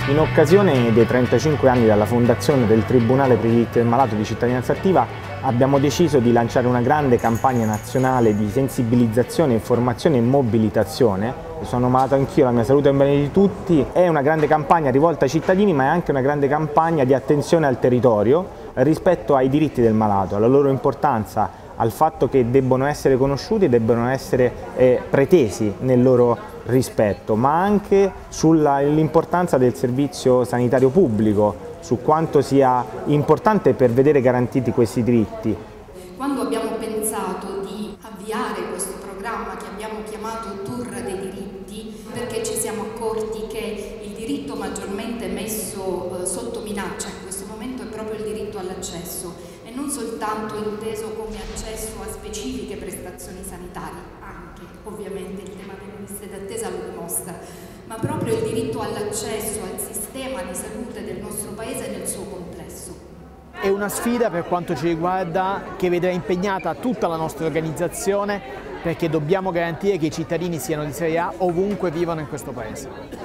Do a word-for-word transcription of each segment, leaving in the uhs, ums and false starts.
In occasione dei trentacinque anni dalla fondazione del Tribunale per i diritti del malato di cittadinanza attiva abbiamo deciso di lanciare una grande campagna nazionale di sensibilizzazione, informazione e mobilitazione. Sono malato anch'io, la mia salute è un bene di tutti. È una grande campagna rivolta ai cittadini, ma è anche una grande campagna di attenzione al territorio rispetto ai diritti del malato, alla loro importanza, al fatto che debbono essere conosciuti e debbono essere eh, pretesi nel loro rispetto, ma anche sull'importanza del servizio sanitario pubblico, su quanto sia importante per vedere garantiti questi diritti. Quando abbiamo pensato di avviare questo programma che abbiamo chiamato Tour dei diritti, perché ci siamo accorti che il diritto maggiormente messo eh, sotto minaccia in questo momento è proprio il diritto all'accesso, e non soltanto inteso come accesso a specifiche prestazioni sanitarie, anche ovviamente il tema delle liste d'attesa lo dimostra, ma proprio il diritto all'accesso al sistema di salute del nostro Paese nel suo complesso. È una sfida per quanto ci riguarda che vedrà impegnata tutta la nostra organizzazione, perché dobbiamo garantire che i cittadini siano di serie A ovunque vivano in questo Paese.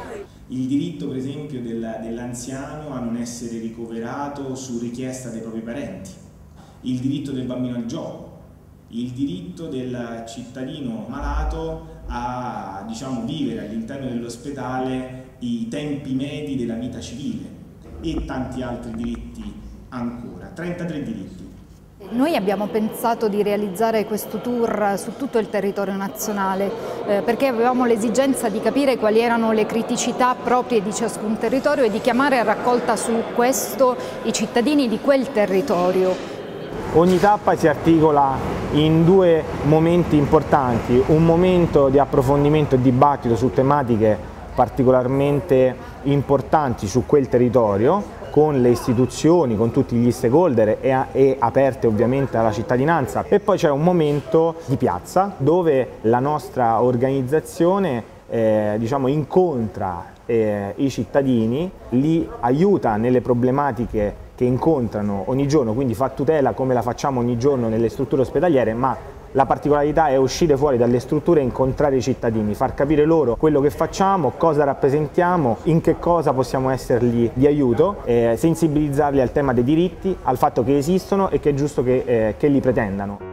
Il diritto, per esempio, dell'anziano a non essere ricoverato su richiesta dei propri parenti, il diritto del bambino al gioco, il diritto del cittadino malato a, diciamo, vivere all'interno dell'ospedale i tempi medi della vita civile e tanti altri diritti ancora, trentatré diritti. Noi abbiamo pensato di realizzare questo tour su tutto il territorio nazionale eh, perché avevamo l'esigenza di capire quali erano le criticità proprie di ciascun territorio e di chiamare a raccolta su questo i cittadini di quel territorio. Ogni tappa si articola in due momenti importanti, un momento di approfondimento e dibattito su tematiche particolarmente importanti su quel territorio, con le istituzioni, con tutti gli stakeholder e, e aperte ovviamente alla cittadinanza, e poi c'è un momento di piazza dove la nostra organizzazione eh, diciamo, incontra eh, i cittadini, li aiuta nelle problematiche che incontrano ogni giorno, quindi fa tutela come la facciamo ogni giorno nelle strutture ospedaliere, ma la particolarità è uscire fuori dalle strutture e incontrare i cittadini, far capire loro quello che facciamo, cosa rappresentiamo, in che cosa possiamo essergli di aiuto, eh, sensibilizzarli al tema dei diritti, al fatto che esistono e che è giusto che, eh, che li pretendano.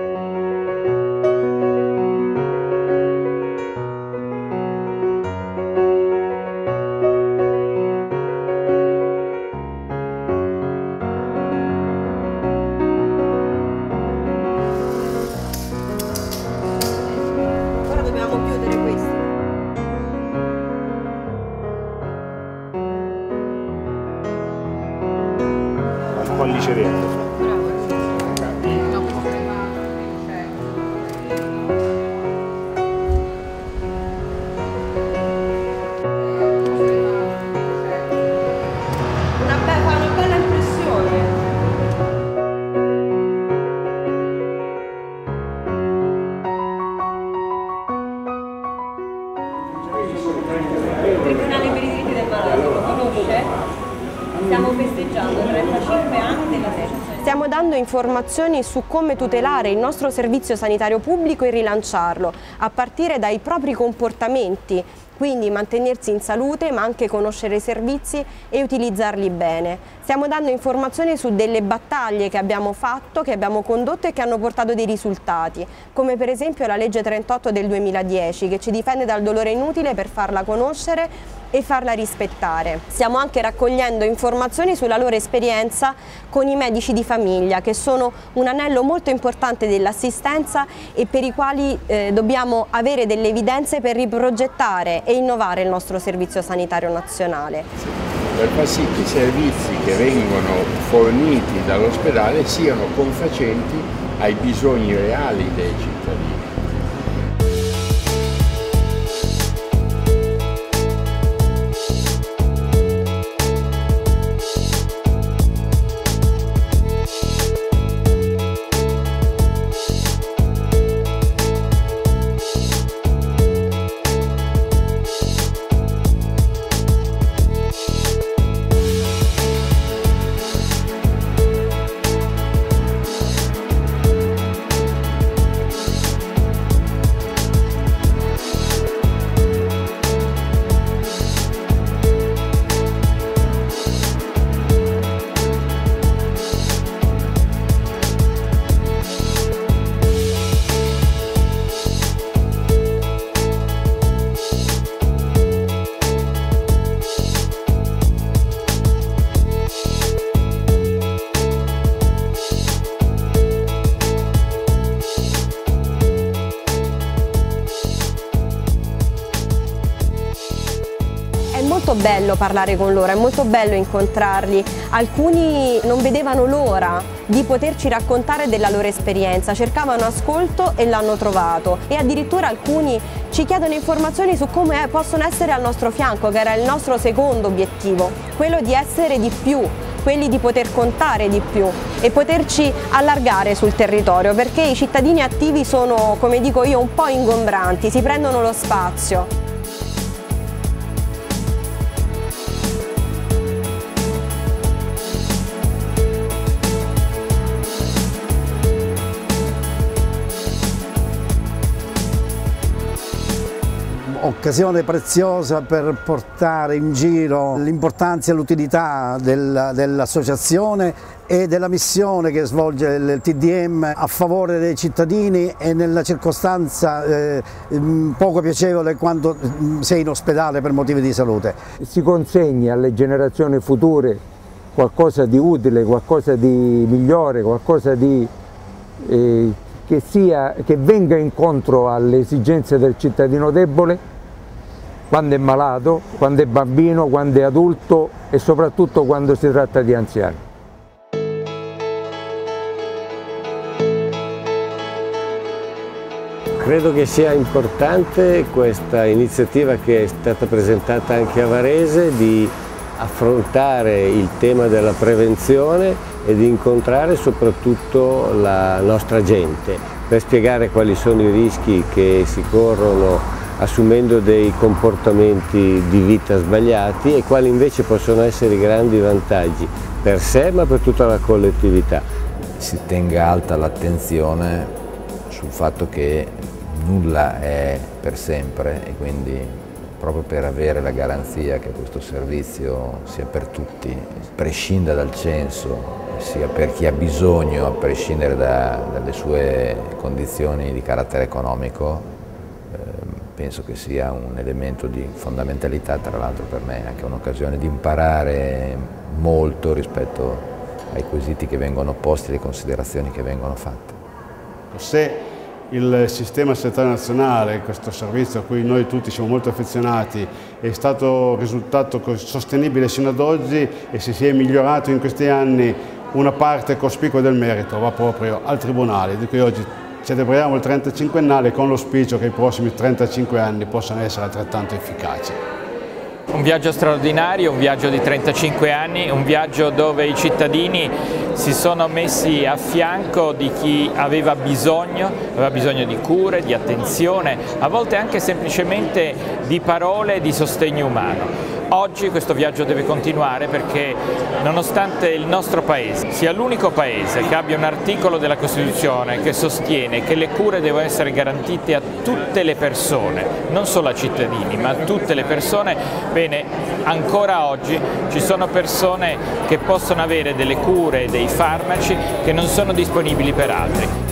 Pollice verde. Tribunale per i diritti del malato, lo conosce? Stiamo festeggiando trentacinque anni dell'associazione. Stiamo dando informazioni su come tutelare il nostro servizio sanitario pubblico e rilanciarlo, a partire dai propri comportamenti, quindi mantenersi in salute ma anche conoscere i servizi e utilizzarli bene. Stiamo dando informazioni su delle battaglie che abbiamo fatto, che abbiamo condotto e che hanno portato dei risultati, come per esempio la legge trentotto del duemiladieci che ci difende dal dolore inutile per farla conoscere e farla rispettare. Stiamo anche raccogliendo informazioni sulla loro esperienza con i medici di famiglia, che sono un anello molto importante dell'assistenza e per i quali eh, dobbiamo avere delle evidenze per riprogettare e innovare il nostro servizio sanitario nazionale. Per far sì che i servizi che vengono forniti dall'ospedale siano confacenti ai bisogni reali dei cittadini. molto bello parlare con loro, è molto bello incontrarli. Alcuni non vedevano l'ora di poterci raccontare della loro esperienza, cercavano ascolto e l'hanno trovato, e addirittura alcuni ci chiedono informazioni su come possono essere al nostro fianco, che era il nostro secondo obiettivo, quello di essere di più, quelli di poter contare di più e poterci allargare sul territorio, perché i cittadini attivi sono, come dico io, un po' ingombranti, si prendono lo spazio. Occasione preziosa per portare in giro l'importanza e l'utilità del, dell'associazione e della missione che svolge il T D M a favore dei cittadini e nella circostanza eh, poco piacevole quando sei in ospedale per motivi di salute. Si consegni alle generazioni future qualcosa di utile, qualcosa di migliore, qualcosa di, eh, che, sia, che venga incontro alle esigenze del cittadino debole, quando è malato, quando è bambino, quando è adulto e soprattutto quando si tratta di anziani. Credo che sia importante questa iniziativa che è stata presentata anche a Varese di affrontare il tema della prevenzione e di incontrare soprattutto la nostra gente per spiegare quali sono i rischi che si corrono assumendo dei comportamenti di vita sbagliati e quali invece possono essere i grandi vantaggi per sé ma per tutta la collettività. Si tenga alta l'attenzione sul fatto che nulla è per sempre e quindi proprio per avere la garanzia che questo servizio sia per tutti, prescinda dal censo, sia per chi ha bisogno a prescindere da, dalle sue condizioni di carattere economico, penso che sia un elemento di fondamentalità, tra l'altro per me è anche un'occasione di imparare molto rispetto ai quesiti che vengono posti, alle considerazioni che vengono fatte. Se il sistema sanitario nazionale, questo servizio a cui noi tutti siamo molto affezionati, è stato risultato sostenibile sino ad oggi e se si è migliorato in questi anni, una parte cospicua del merito va proprio al Tribunale, di cui oggi celebriamo il trentacinquennale con l'auspicio che i prossimi trentacinque anni possano essere altrettanto efficaci. Un viaggio straordinario, un viaggio di trentacinque anni, un viaggio dove i cittadini si sono messi a fianco di chi aveva bisogno, aveva bisogno di cure, di attenzione, a volte anche semplicemente di parole e di sostegno umano. Oggi questo viaggio deve continuare perché nonostante il nostro Paese sia l'unico Paese che abbia un articolo della Costituzione che sostiene che le cure devono essere garantite a tutte le persone, non solo a cittadini ma a tutte le persone, bene, ancora oggi ci sono persone che possono avere delle cure e dei farmaci che non sono disponibili per altri.